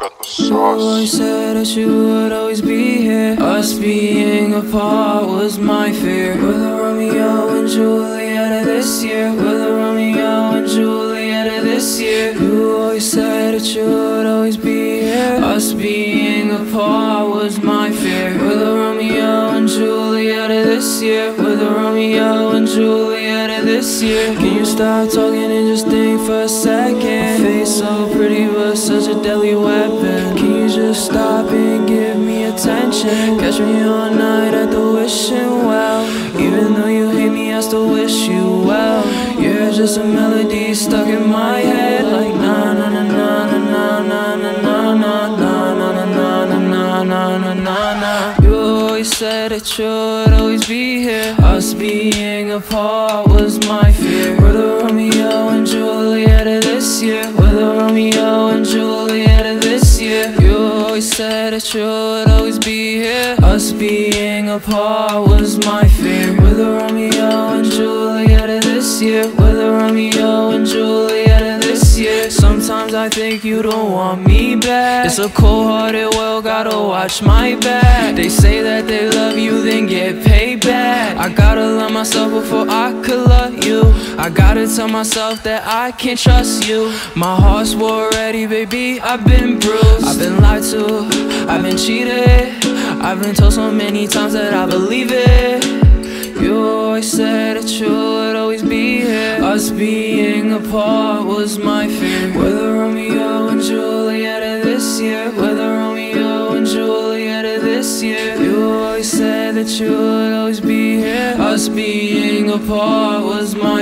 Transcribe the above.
got the sauce. You always said that you would always be here. Us being apart was my fear. We're the Romeo and Juliet of this year. We're the Romeo and Juliet of this year. You always said that you would always be here. Us being apart was my fear. We're the Romeo and Juliet of this year. We're the Romeo and Juliet of this year. Can you stop talking and just think for a second? Face so pretty but such a deadly weapon. Can you just stop and give me attention? Catch me all night at the wishing well. Even though you hate me, I still wish you well. You're just a melody stuck in my head, like na na na na na na na na na na na na na na na na. You always said that you would always be here. Us being apart was my fear. We're the Romeo and Juliet of this year. We're the Romeo and Juliet of this year. You always said that you would always be here. Us being apart was my fear. We're the Romeo and Juliet of this year. We're the Romeo and Juliet of this year. Sometimes I think you don't want me back. It's a cold-hearted world, gotta watch my back. They say that they love you, then get paid back. I gotta love myself before I could love you. I gotta tell myself that I can't trust you. My heart's war ready, baby, I've been bruised, I've been lied to, I've been cheated, I've been told so many times that I believe it. You always said that you would always be here. Us being apart was my fear. We're the Romeo and Juliet of this year. We're the Romeo and Juliet of this year. You always said that you would always be here. Us being apart was my